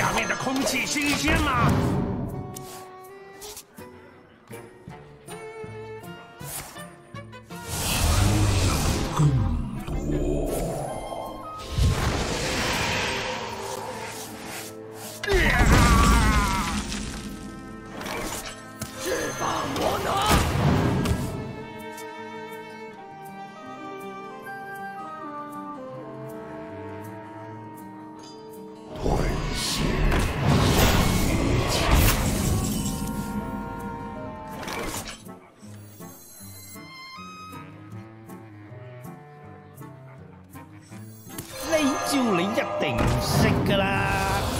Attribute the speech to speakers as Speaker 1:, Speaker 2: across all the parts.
Speaker 1: 下面的空气新鲜吗？
Speaker 2: 释放魔能！
Speaker 1: 呢招你一定唔識㗎啦！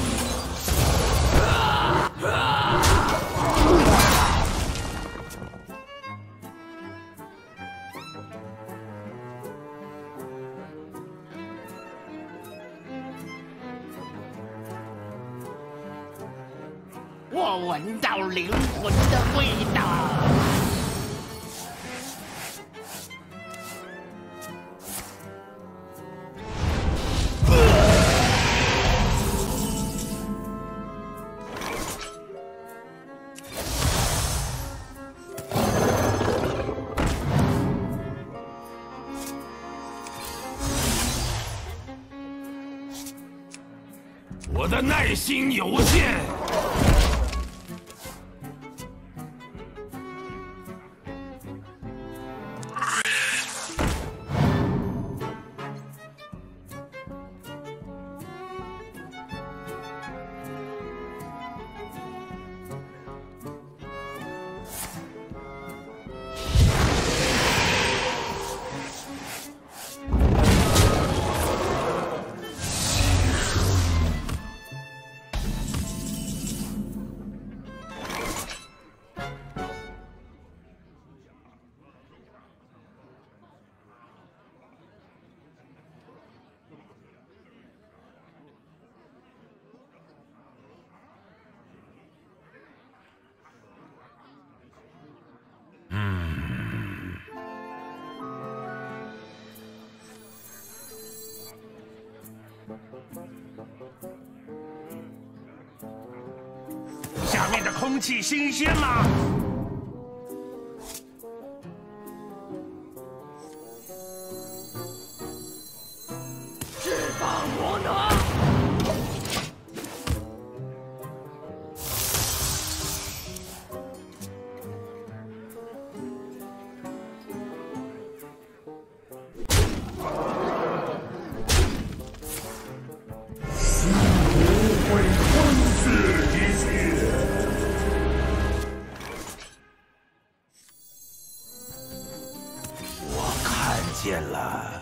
Speaker 2: 我闻到灵魂的味道。
Speaker 1: 我的耐心有限。下面的空气新鲜吗？
Speaker 2: 释放魔能！
Speaker 1: 见了，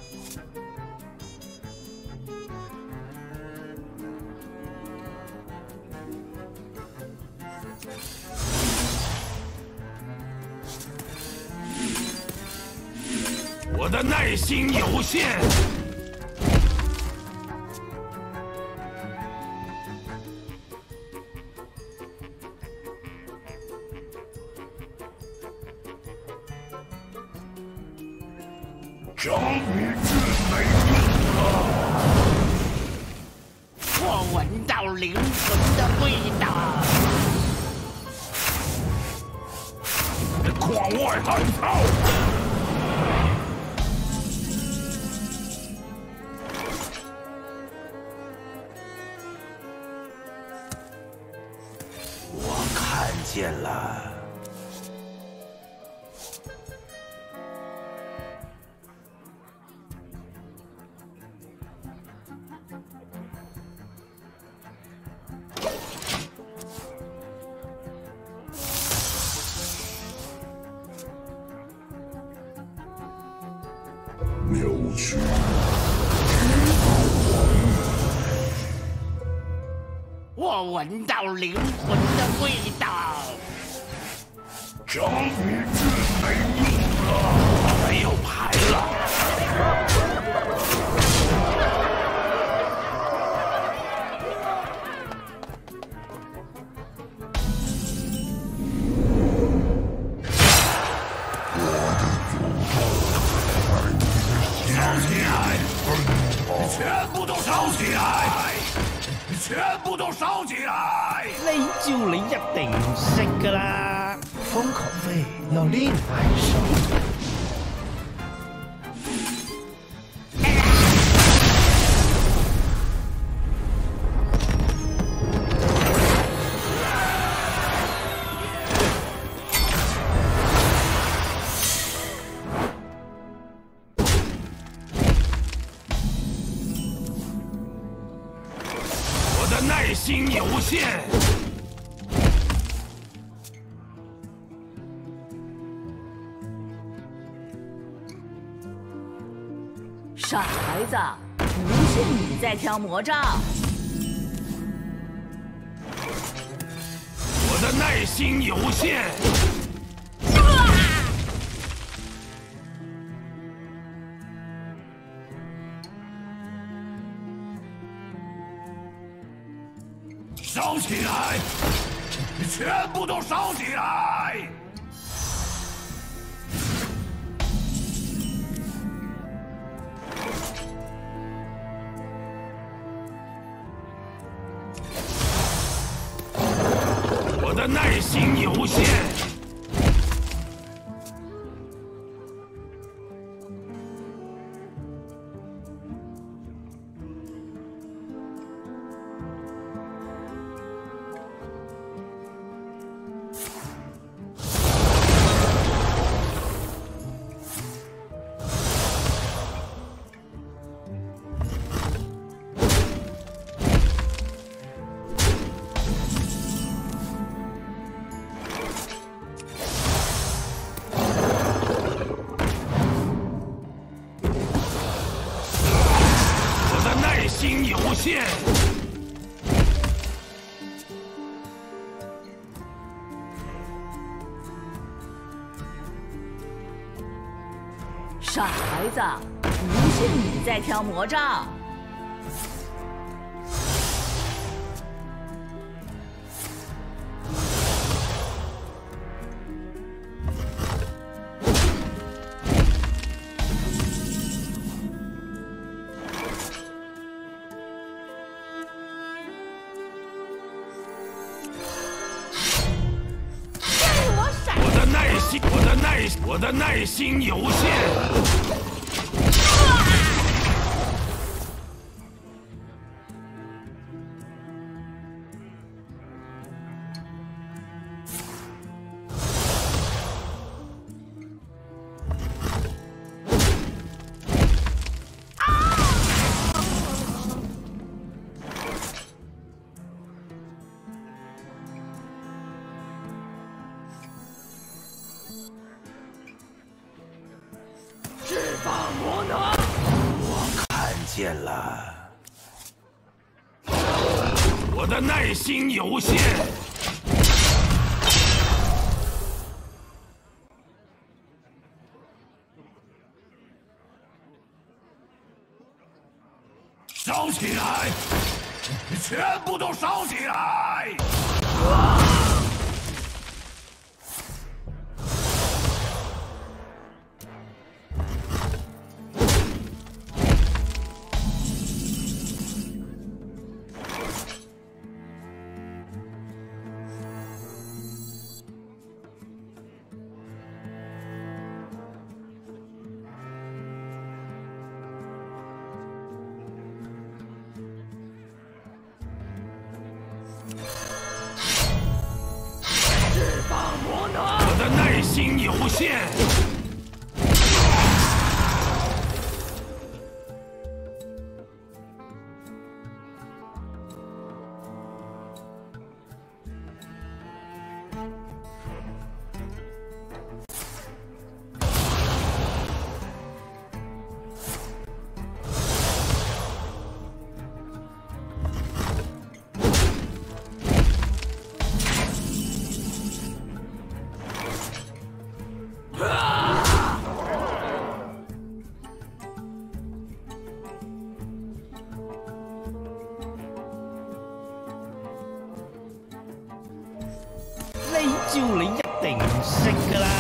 Speaker 1: 我的耐心有限。 找你是没用了！
Speaker 2: 我闻到灵魂的味道。
Speaker 1: 狂外寒草！我看见了。 扭曲，
Speaker 2: 我闻到灵魂的味道。
Speaker 1: 找你是没用了，没有牌了。烧起来！全部都烧起来！ 全部都燒起來！
Speaker 2: 呢招你一定唔識㗎啦，封口費要另外收。
Speaker 1: 耐心有限。
Speaker 3: 傻孩子，不是你在挑魔杖。
Speaker 1: 我的耐心有限。烧起来！全部都烧起来！我的耐心有限。 耐心有限。
Speaker 3: 傻孩子，不是你在挑魔杖。我的耐心有限。释放魔能！我看见了。我的耐心有限。烧起来！全部都烧起来！释放魔能！我的耐心有限。
Speaker 2: 呢招你一定唔識㗎啦！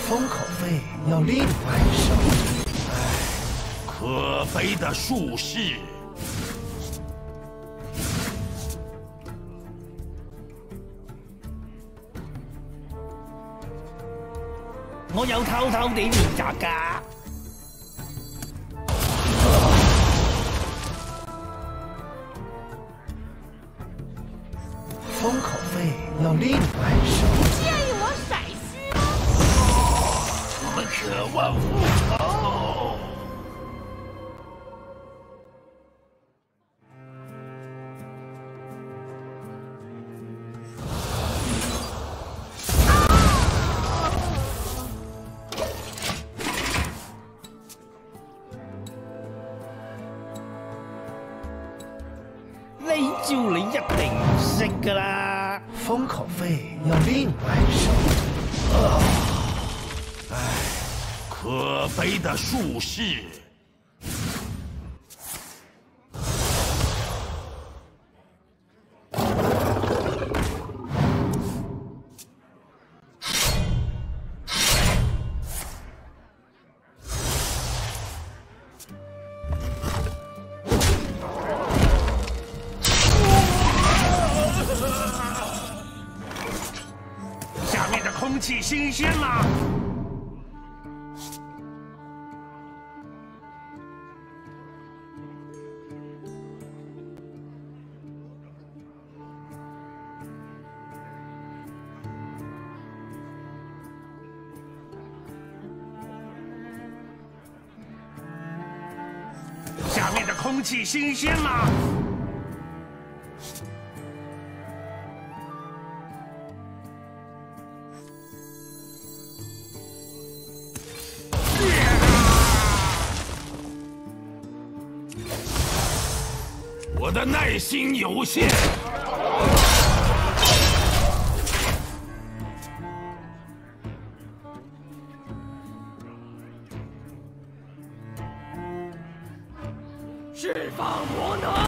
Speaker 2: 封口费要另外收。
Speaker 1: 可悲的术士！
Speaker 2: 我有偷偷地練習㗎。封口费要另外收。
Speaker 4: 建议我甩尸吗？
Speaker 1: 我们渴望复仇。
Speaker 2: 呢招你一定唔識㗎啦，封口費要另外收。
Speaker 1: 可悲的术士！下面的空气新鲜吗？下面的空气新鲜吗？我的耐心有限。
Speaker 3: 释放魔能！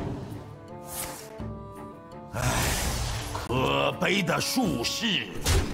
Speaker 1: 可悲的术士！